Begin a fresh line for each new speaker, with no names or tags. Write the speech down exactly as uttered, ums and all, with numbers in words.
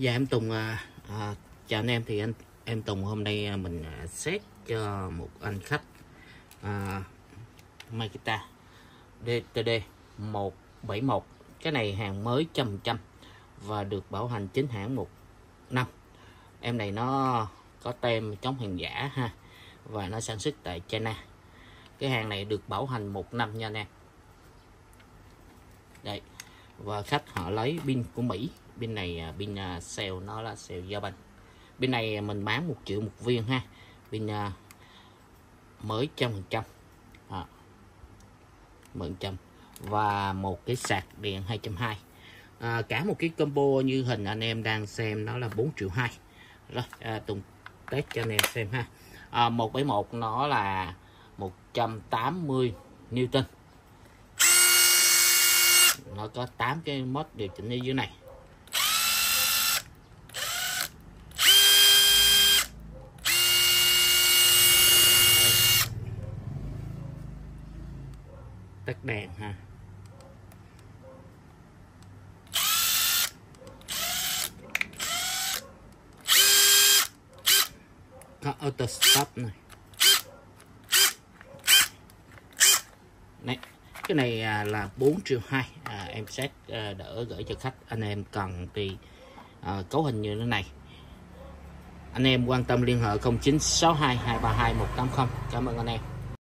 Dạ em Tùng à, à, chào anh em. Thì anh em Tùng hôm nay mình à, xét cho một anh khách à, Makita đê tê đê một bảy một. Cái này hàng mới trăm phần trăm và được bảo hành chính hãng một năm. Em này nó có tem chống hàng giả ha, và nó sản xuất tại China. Cái hàng này được bảo hành một năm nha anh em. Đây, và khách họ lấy pin của Mỹ. Pin này pin uh, cell nó là cell Japan. Pin này mình bán một triệu một viên ha. Pin uh, mới trăm phần trăm à, mượn trăm và một cái sạc điện hai trăm hai mươi. À, cả một cái combo như hình anh em đang xem nó là bốn triệu hai. Rồi à, Tùng test cho anh em xem ha. À, một bảy một nó là một trăm tám mươi Newton. Nó có tám cái mod điều chỉnh ở dưới này. Tắt đèn ha. Có auto stop này. Này, cái này là bốn triệu hai. À, em set đỡ gửi cho khách. Anh em cần thì à, cấu hình như thế này. Anh em quan tâm liên hệ không chín sáu hai hai ba hai một tám không. Cảm ơn anh em.